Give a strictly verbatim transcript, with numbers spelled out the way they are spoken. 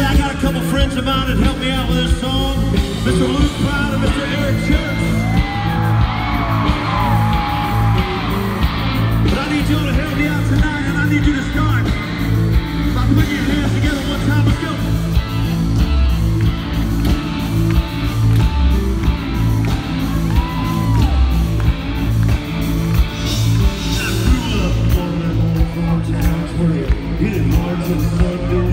I got a couple friends of mine that helped me out with this song. Mister Luke Pride and Mister Eric Church. But I need you all to help me out tonight, and I need you to start by putting your hands together one time. Let's go. I grew up on them old farm towns where you hit it hard till the sun goes